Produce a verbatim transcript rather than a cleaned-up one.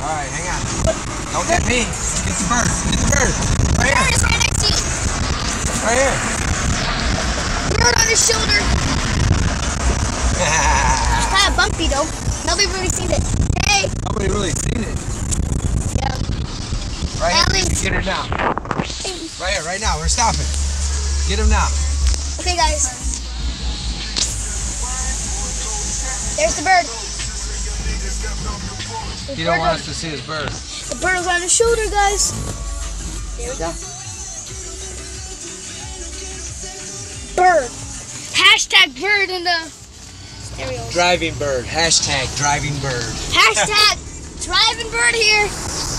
Alright, hang on. Don't get me. Get the bird. Get the bird. Right here. Bird is right next to you. Right here. Bird on his shoulder. It's kind of bumpy though. Nobody really seen it. Hey. Nobody really seen it. Yeah. Right Alex. here. Get her now. Right here, right now. We're stopping. Get him now. Okay, guys. There's the bird. The He don't bird want on, us to see his bird. The bird is on his shoulder, guys. There we go. Bird. Hashtag bird in the stereo. Driving bird. Hashtag driving bird. Hashtag driving bird here.